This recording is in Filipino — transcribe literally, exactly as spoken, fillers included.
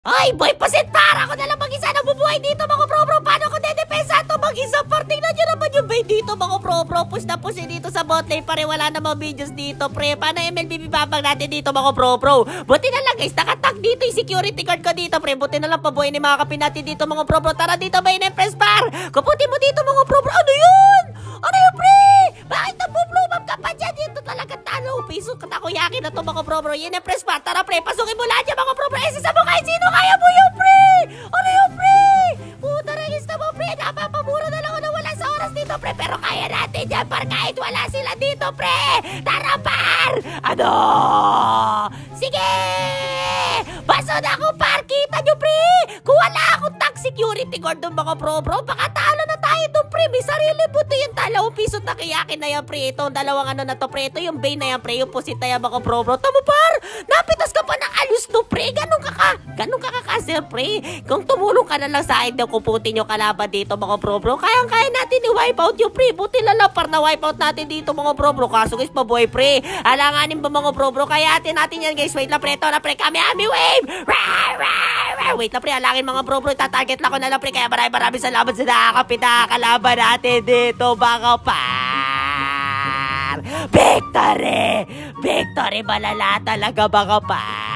Ay, boy, pasit para ako nalang mag-isa na bubuhay dito mga bro-bro. Paano ko dedepensa ito mag-isa? Par, tingnan nyo naman yung bait dito mga bro-bro. Push na push dito sa bot lane. Pare, wala namang videos dito, pre. Paano M L B B babang natin dito mga bro-bro? Buti na lang guys, nakatag dito yung security card ko dito, pre. Buti na lang pabuhay ni mga kapin natin dito mga bro-bro. Tara dito ba yun, Empress Par? Kaputin mo dito mga bro-bro. Ano yun? Ano yun, pre? Bakit nabublumam ka pa dyan? Dito talaga talo. Piso katakoyaki na to mga bro-bro. Yun, Empress Par. Tara, pre. Pasukin mo lahat yan mga bro-bro. Eh, sasabong kahit sino kaya mo yun, pre. Ano yun, pre? Puta regis na mo, pre. Napapamura na lang ako na wala sa oras dito, pre. Pero kaya natin yan, par. Kahit wala sila dito, pre. Tara, par. Ano? Sige. Baso na ako, par. Kita nyo, pre. Kung wala akong tag security guard doon, mga bro-bro, baka talo na tayo doon, pre. May sarili buto yung dalawang piso na kayakin na yan, pre. Itong dalawang ano na to, pre. Ito yung Bane na yan, pre. Yung pusit na yan, mga bro-bro. Tamo, par. Napitas ka pa ng alus to, pre. Ganun ka ka. Ganun ka ka kasi, pre. Kung tumulong ka na lang sa akin daw kuputin yung kalaban dito, mga bro-bro, kayang-kaya natin i-wipe out yung pre. Buti na lang, par, na wipe out natin dito, mga bro-bro. Kaso, guys, pabuhay, pre. Alanganin ba, mga bro-bro? Kaya atin natin yan, guys. Wait lang, pre. Ito na, pre. Kami, ami, wave. Rar, rar, rar. Wait lang, pre. Alangin, mga bro-bro. Tatarget lang ko na lang, pre. Kaya maraming maraming salamat sa nakakapita kalaban natin dito, mga par. Victory! Victory! Malala talaga, mga par.